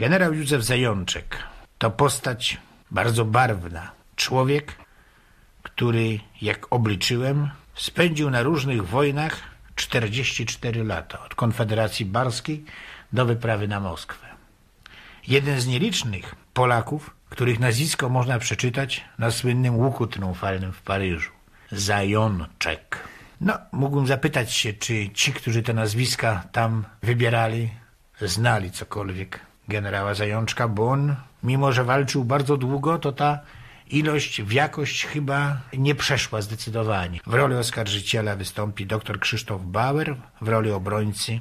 Generał Józef Zajączek to postać bardzo barwna. Człowiek, który, jak obliczyłem, spędził na różnych wojnach 44 lata, od Konfederacji Barskiej do wyprawy na Moskwę. Jeden z nielicznych Polaków, których nazwisko można przeczytać na słynnym łuku triumfalnym w Paryżu. Zajączek. No, mógłbym zapytać się, czy ci, którzy te nazwiska tam wybierali, znali cokolwiek generała Zajączka, bo on, mimo że walczył bardzo długo, to ta ilość w jakość chyba nie przeszła zdecydowanie. W roli oskarżyciela wystąpi dr Krzysztof Bauer, w roli obrońcy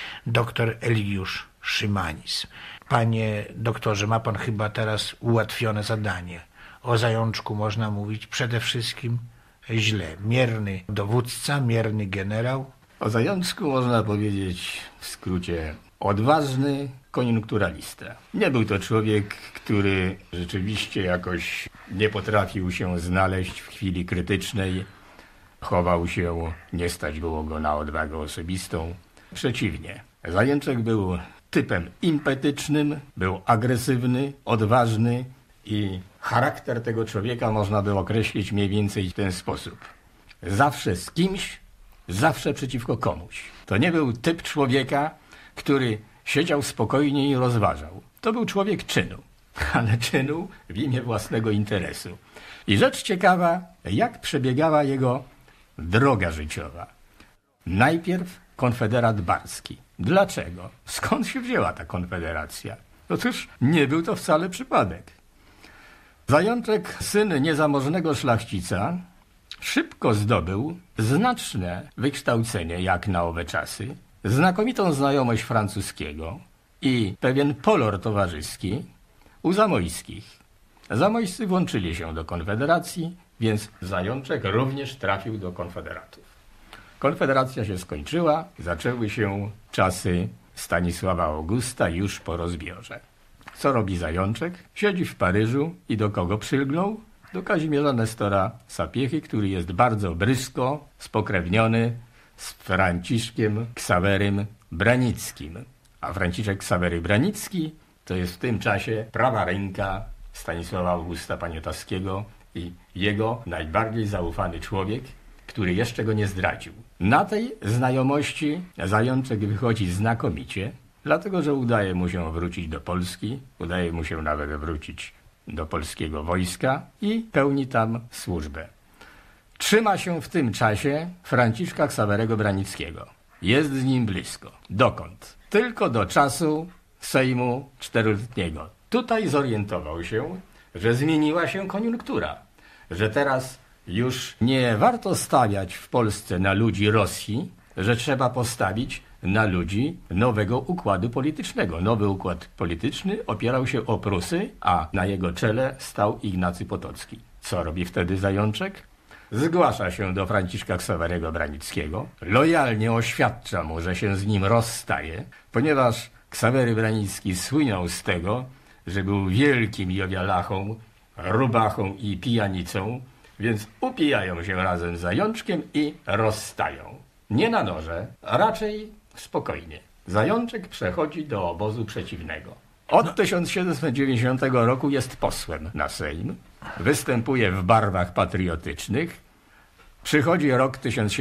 dr Eligiusz Szymanis. Panie doktorze, ma pan chyba teraz ułatwione zadanie. O Zajączku można mówić przede wszystkim źle. Mierny dowódca, mierny generał. O Zajączku można powiedzieć w skrócie odważny koniunkturalista. Nie był to człowiek, który rzeczywiście jakoś nie potrafił się znaleźć w chwili krytycznej. Chował się, nie stać było go na odwagę osobistą. Przeciwnie. Zajączek był typem impetycznym, był agresywny, odważny i charakter tego człowieka można by określić mniej więcej w ten sposób. Zawsze z kimś, zawsze przeciwko komuś. To nie był typ człowieka, który siedział spokojnie i rozważał. To był człowiek czynu, ale czynu w imię własnego interesu. I rzecz ciekawa, jak przebiegała jego droga życiowa. Najpierw konfederat barski. Dlaczego? Skąd się wzięła ta konfederacja? Otóż nie był to wcale przypadek. Zajączek, syn niezamożnego szlachcica, szybko zdobył znaczne wykształcenie, jak na owe czasy, znakomitą znajomość francuskiego i pewien polor towarzyski u Zamojskich. Zamojscy włączyli się do konfederacji, więc Zajączek również trafił do konfederatów. Konfederacja się skończyła, zaczęły się czasy Stanisława Augusta już po rozbiorze. Co robi Zajączek? Siedzi w Paryżu i do kogo przylgnął? Do Kazimierza Nestora Sapiechy, który jest bardzo blisko spokrewniony z Franciszkiem Ksawerym Branickim. A Franciszek Ksawery Branicki to jest w tym czasie prawa ręka Stanisława Augusta Poniatowskiego i jego najbardziej zaufany człowiek, który jeszcze go nie zdradził. Na tej znajomości Zajączek wychodzi znakomicie, dlatego że udaje mu się wrócić do Polski, udaje mu się nawet wrócić do polskiego wojska i pełni tam służbę. Trzyma się w tym czasie Franciszka Ksawerego Branickiego. Jest z nim blisko. Dokąd? Tylko do czasu Sejmu Czteroletniego. Tutaj zorientował się, że zmieniła się koniunktura, że teraz już nie warto stawiać w Polsce na ludzi Rosji, że trzeba postawić na ludzi nowego układu politycznego. Nowy układ polityczny opierał się o Prusy, a na jego czele stał Ignacy Potocki. Co robi wtedy Zajączek? Zgłasza się do Franciszka Ksawerego Branickiego, lojalnie oświadcza mu, że się z nim rozstaje, ponieważ Ksawery Branicki słynął z tego, że był wielkim jowialachą, rubachą i pijanicą, więc upijają się razem z Zajączkiem i rozstają. Nie na noże, a raczej spokojnie. Zajączek przechodzi do obozu przeciwnego. Od 1790 roku jest posłem na Sejm, występuje w barwach patriotycznych. Przychodzi rok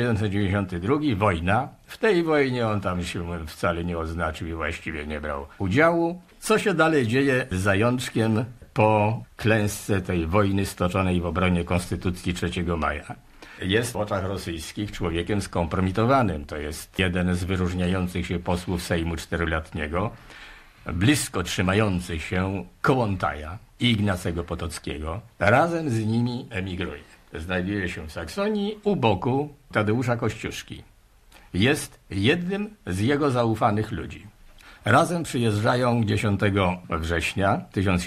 1792, wojna. W tej wojnie on tam się wcale nie oznaczył i właściwie nie brał udziału. Co się dalej dzieje z Zajączkiem po klęsce tej wojny stoczonej w obronie Konstytucji 3 maja? Jest w oczach rosyjskich człowiekiem skompromitowanym. To jest jeden z wyróżniających się posłów Sejmu Czteroletniego, blisko trzymający się Kołłątaja i Ignacego Potockiego. Razem z nimi emigruje. Znajduje się w Saksonii u boku Tadeusza Kościuszki. Jest jednym z jego zaufanych ludzi. Razem przyjeżdżają 10 września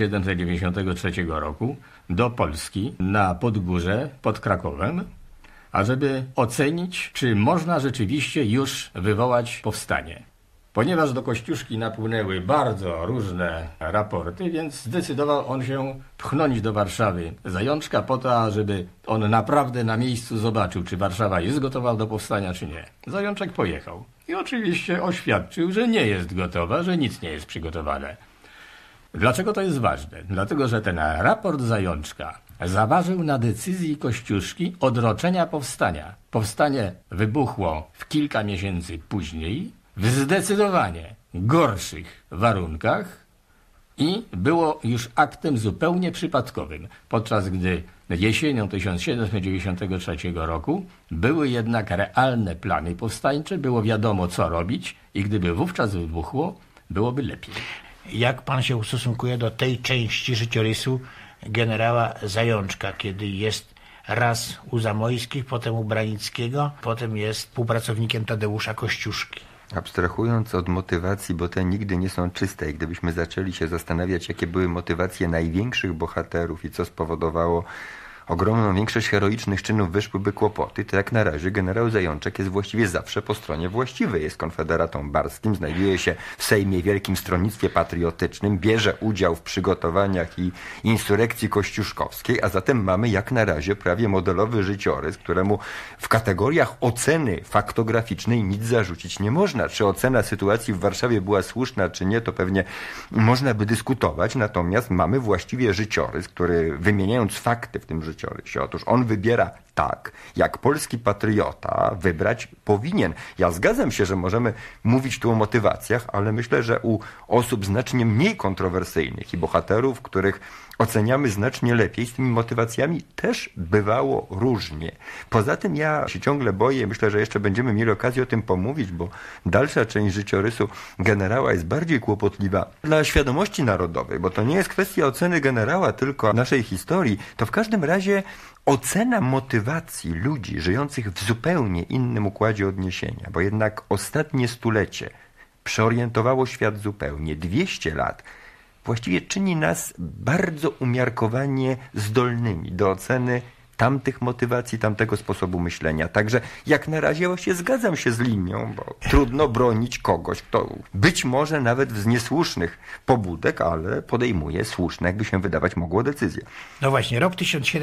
1793 roku do Polski na Podgórze pod Krakowem, ażeby ocenić, czy można rzeczywiście już wywołać powstanie. Ponieważ do Kościuszki napłynęły bardzo różne raporty, więc zdecydował on się pchnąć do Warszawy Zajączka po to, ażeby on naprawdę na miejscu zobaczył, czy Warszawa jest gotowa do powstania, czy nie. Zajączek pojechał i oczywiście oświadczył, że nie jest gotowa, że nic nie jest przygotowane. Dlaczego to jest ważne? Dlatego, że ten raport Zajączka zaważył na decyzji Kościuszki odroczenia powstania. Powstanie wybuchło w kilka miesięcy później, w zdecydowanie gorszych warunkach i było już aktem zupełnie przypadkowym, podczas gdy jesienią 1793 roku były jednak realne plany powstańcze, było wiadomo co robić i gdyby wówczas wybuchło, byłoby lepiej. Jak pan się ustosunkuje do tej części życiorysu generała Zajączka, kiedy jest raz u Zamojskich, potem u Branickiego, potem jest współpracownikiem Tadeusza Kościuszki? Abstrahując od motywacji, bo te nigdy nie są czyste i gdybyśmy zaczęli się zastanawiać, jakie były motywacje największych bohaterów i co spowodowało ogromną większość heroicznych czynów, wyszłyby kłopoty, to jak na razie generał Zajączek jest właściwie zawsze po stronie właściwej. Jest konfederatą barskim, znajduje się w Sejmie Wielkim Stronnictwie Patriotycznym, bierze udział w przygotowaniach i insurekcji kościuszkowskiej, a zatem mamy jak na razie prawie modelowy życiorys, któremu w kategoriach oceny faktograficznej nic zarzucić nie można. Czy ocena sytuacji w Warszawie była słuszna, czy nie, to pewnie można by dyskutować, natomiast mamy właściwie życiorys, który wymieniając fakty w tym życiorysie, otóż on wybiera tak, jak polski patriota wybrać powinien. Ja zgadzam się, że możemy mówić tu o motywacjach, ale myślę, że u osób znacznie mniej kontrowersyjnych i bohaterów, których oceniamy znacznie lepiej, z tymi motywacjami też bywało różnie. Poza tym ja się ciągle boję, myślę, że jeszcze będziemy mieli okazję o tym pomówić, bo dalsza część życiorysu generała jest bardziej kłopotliwa dla świadomości narodowej, bo to nie jest kwestia oceny generała, tylko naszej historii. To w każdym razie ocena motywacji ludzi żyjących w zupełnie innym układzie odniesienia, bo jednak ostatnie stulecie przeorientowało świat zupełnie. 200 lat właściwie czyni nas bardzo umiarkowanie zdolnymi do oceny tamtych motywacji, tamtego sposobu myślenia. Także jak na razie właśnie zgadzam się z linią, bo trudno bronić kogoś, kto być może nawet z niesłusznych pobudek, ale podejmuje słuszne, jakby się wydawać mogło, decyzje. No właśnie, rok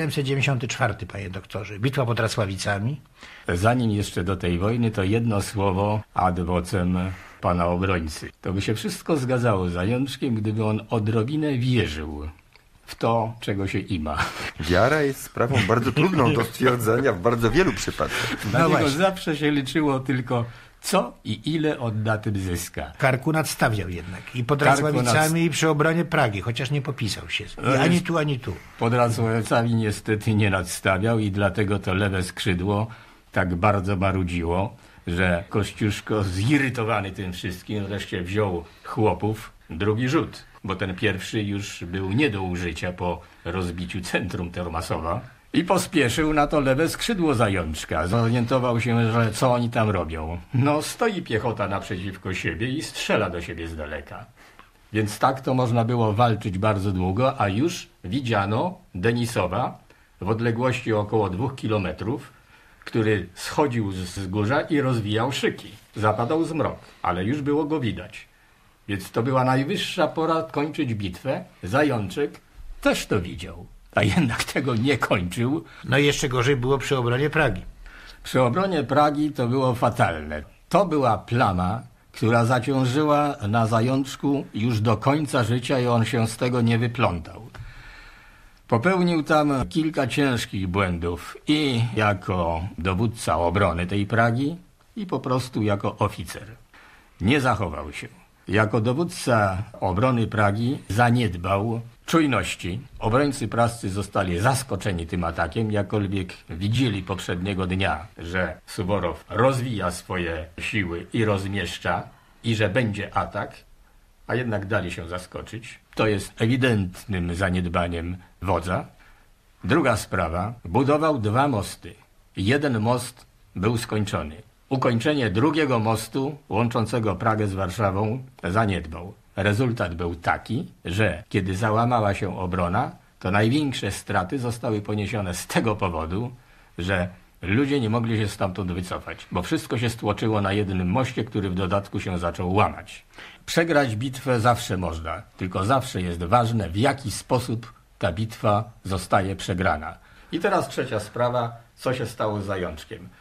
1794, panie doktorze, bitwa pod Rasławicami. Zanim jeszcze do tej wojny, to jedno słowo ad vocem pana obrońcy. To by się wszystko zgadzało z Zajączkiem, gdyby on odrobinę wierzył w to, czego się ima. Wiara jest sprawą bardzo trudną do stwierdzenia w bardzo wielu przypadkach. Dla niego zawsze się liczyło tylko co i ile odda tym zyska. Karku nadstawiał jednak i pod Rasławicami i przy obronie Pragi, chociaż nie popisał się. Ani tu, ani tu. Pod Rasławicami niestety nie nadstawiał i dlatego to lewe skrzydło tak bardzo marudziło, że Kościuszko zirytowany tym wszystkim wreszcie wziął chłopów drugi rzut, bo ten pierwszy już był nie do użycia po rozbiciu centrum Tormasowa i pospieszył na to lewe skrzydło Zajączka. Zorientował się, że co oni tam robią. No stoi piechota naprzeciwko siebie i strzela do siebie z daleka. Więc tak to można było walczyć bardzo długo, a już widziano Denisowa w odległości około 2 kilometrów, który schodził z wzgórza i rozwijał szyki. Zapadał zmrok, ale już było go widać. Więc to była najwyższa pora kończyć bitwę. Zajączek też to widział, a jednak tego nie kończył. No i jeszcze gorzej było przy obronie Pragi. Przy obronie Pragi to było fatalne. To była plama, która zaciążyła na Zajączku już do końca życia i on się z tego nie wyplątał. Popełnił tam kilka ciężkich błędów i jako dowódca obrony tej Pragi i po prostu jako oficer. Nie zachował się. Jako dowódca obrony Pragi zaniedbał czujności. Obrońcy prascy zostali zaskoczeni tym atakiem, jakkolwiek widzieli poprzedniego dnia, że Suworow rozwija swoje siły i rozmieszcza i że będzie atak, a jednak dali się zaskoczyć. To jest ewidentnym zaniedbaniem wodza. Druga sprawa, budował 2 mosty. Jeden most był skończony. Ukończenie drugiego mostu łączącego Pragę z Warszawą zaniedbał. Rezultat był taki, że kiedy załamała się obrona, to największe straty zostały poniesione z tego powodu, że ludzie nie mogli się stamtąd wycofać, bo wszystko się stłoczyło na jednym moście, który w dodatku się zaczął łamać. Przegrać bitwę zawsze można, tylko zawsze jest ważne, w jaki sposób ta bitwa zostaje przegrana. I teraz trzecia sprawa, co się stało z Zajączkiem.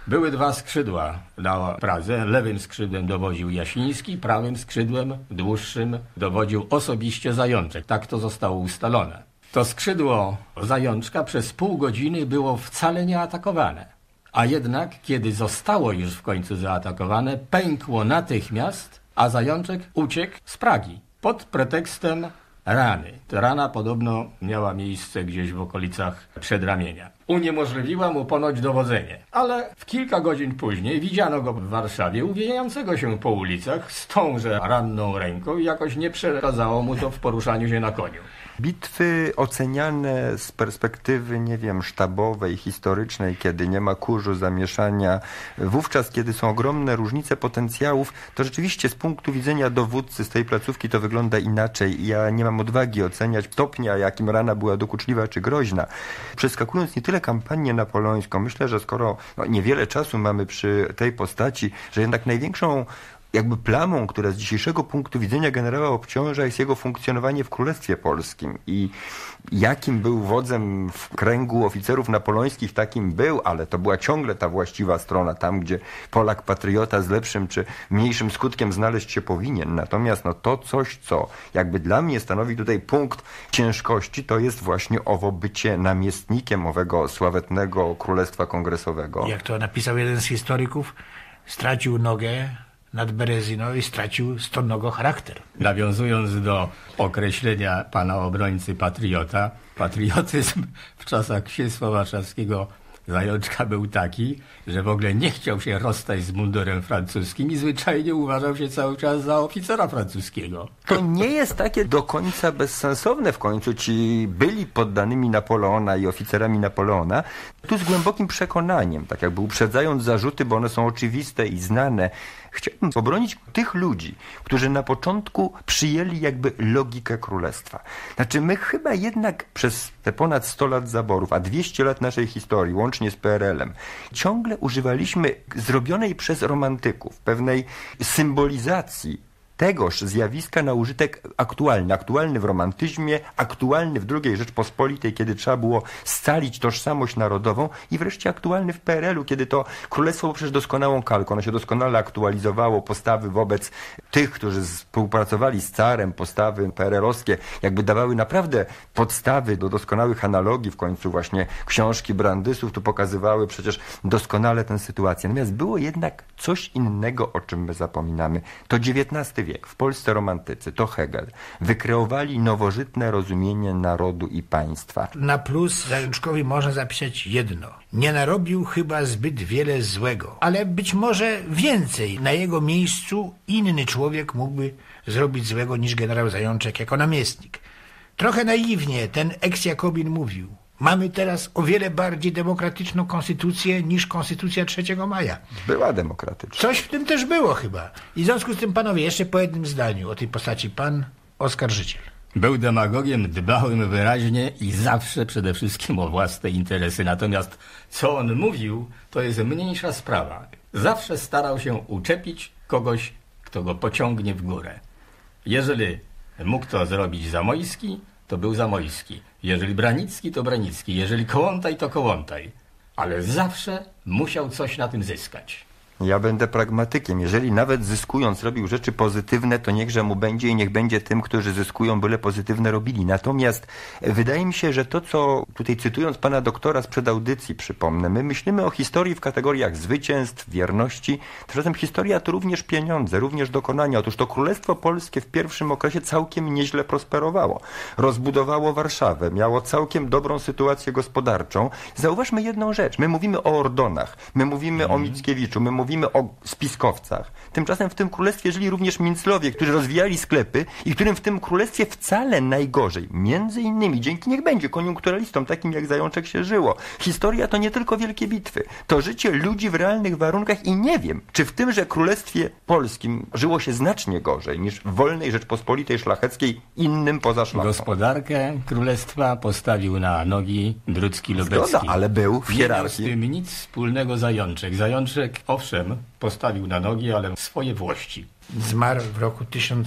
Były dwa skrzydła na Pradze. Lewym skrzydłem dowodził Jasiński, prawym skrzydłem dłuższym dowodził osobiście Zajączek. Tak to zostało ustalone. To skrzydło Zajączka przez pół godziny było wcale nie atakowane. A jednak, kiedy zostało już w końcu zaatakowane, pękło natychmiast, a Zajączek uciekł z Pragi pod pretekstem rany. Ta rana podobno miała miejsce gdzieś w okolicach przedramienia. Uniemożliwiła mu ponoć dowodzenie. Ale w kilka godzin później widziano go w Warszawie uwijającego się po ulicach z tąże ranną ręką i jakoś nie przeszkadzało mu to w poruszaniu się na koniu. Bitwy oceniane z perspektywy, nie wiem, sztabowej, historycznej, kiedy nie ma kurzu, zamieszania, wówczas, kiedy są ogromne różnice potencjałów, to rzeczywiście z punktu widzenia dowódcy z tej placówki to wygląda inaczej. Ja nie mam odwagi oceniać stopnia, jakim rana była dokuczliwa czy groźna. Przeskakując nie tyle kampanię napoleońską, myślę, że skoro niewiele czasu mamy przy tej postaci, że jednak największą jakby plamą, która z dzisiejszego punktu widzenia generała obciąża, jest jego funkcjonowanie w Królestwie Polskim i jakim był wodzem w kręgu oficerów napoleońskich, takim był, ale to była ciągle ta właściwa strona, tam gdzie Polak patriota z lepszym czy mniejszym skutkiem znaleźć się powinien. Natomiast to coś, co jakby dla mnie stanowi tutaj punkt ciężkości, to jest właśnie owo bycie namiestnikiem owego sławetnego Królestwa Kongresowego. Jak to napisał jeden z historyków, stracił nogę nad Berezyną i stracił stonnogo charakter. Nawiązując do określenia pana obrońcy patriota, patriotyzm w czasach księstwa warszawskiego Zajączka był taki, że w ogóle nie chciał się rozstać z mundurem francuskim i zwyczajnie uważał się cały czas za oficera francuskiego. To nie jest takie do końca bezsensowne. W końcu ci byli poddanymi Napoleona i oficerami Napoleona. Tu z głębokim przekonaniem, tak jakby uprzedzając zarzuty, bo one są oczywiste i znane, chciałbym obronić tych ludzi, którzy na początku przyjęli jakby logikę królestwa. Znaczy my chyba jednak przez te ponad 100 lat zaborów, a 200 lat naszej historii, łącznie z PRL-em, ciągle używaliśmy zrobionej przez romantyków pewnej symbolizacji tegoż zjawiska na użytek aktualny w romantyzmie, aktualny w II Rzeczpospolitej, kiedy trzeba było scalić tożsamość narodową i wreszcie aktualny w PRL-u, kiedy to królestwo było przecież doskonałą kalką. Ono się doskonale aktualizowało, postawy wobec tych, którzy współpracowali z carem, postawy PRL-owskie jakby dawały naprawdę podstawy do doskonałych analogii. W końcu właśnie książki Brandysów tu pokazywały przecież doskonale tę sytuację. Natomiast było jednak coś innego, o czym my zapominamy. To XIX wiek, w Polsce romantycy, to Hegel, wykreowali nowożytne rozumienie narodu i państwa. Na plus Zajączkowi można zapisać jedno. Nie narobił chyba zbyt wiele złego, ale być może więcej. Na jego miejscu inny człowiek mógłby zrobić złego niż generał Zajączek jako namiestnik. Trochę naiwnie ten eks-Jakobin mówił. Mamy teraz o wiele bardziej demokratyczną konstytucję niż konstytucja 3 maja. Była demokratyczna. Coś w tym też było chyba. I w związku z tym, panowie, jeszcze po jednym zdaniu o tej postaci. Pan oskarżyciel. Był demagogiem dbałym wyraźnie i zawsze przede wszystkim o własne interesy. Natomiast co on mówił, to jest mniejsza sprawa. Zawsze starał się uczepić kogoś, kto go pociągnie w górę. Jeżeli mógł to zrobić Zamojski, to był Zamojski. Jeżeli Branicki, to Branicki. Jeżeli Kołłątaj, to Kołłątaj. Ale zawsze musiał coś na tym zyskać. Ja będę pragmatykiem. Jeżeli nawet zyskując robił rzeczy pozytywne, to niechże mu będzie i niech będzie tym, którzy zyskują, byle pozytywne robili. Natomiast wydaje mi się, że to, co tutaj cytując pana doktora sprzed audycji, przypomnę, my myślimy o historii w kategoriach zwycięstw, wierności. Tymczasem historia to również pieniądze, również dokonania. Otóż to Królestwo Polskie w pierwszym okresie całkiem nieźle prosperowało. Rozbudowało Warszawę, miało całkiem dobrą sytuację gospodarczą. Zauważmy jedną rzecz. My mówimy o Ordonach, my mówimy o Mickiewiczu, my mówimy o spiskowcach. Tymczasem w tym królestwie żyli również Minclowie, którzy rozwijali sklepy i którym w tym królestwie wcale najgorzej. Między innymi dzięki niech będzie koniunkturalistom, takim jak Zajączek się żyło. Historia to nie tylko wielkie bitwy. To życie ludzi w realnych warunkach i nie wiem, czy w tymże królestwie polskim żyło się znacznie gorzej niż w wolnej Rzeczpospolitej szlacheckiej innym poza szlachą. Gospodarkę królestwa postawił na nogi Drucki-Lubecki. Zgoda, ale był w Nie miał z hierarchii. tym nic wspólnego Zajączek. Zajączek, owszem, postawił na nogi, ale swoje włości. Zmarł w roku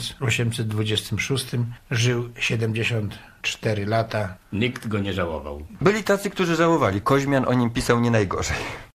1826, żył 74 lata. Nikt go nie żałował. Byli tacy, którzy żałowali. Koźmian o nim pisał nie najgorzej.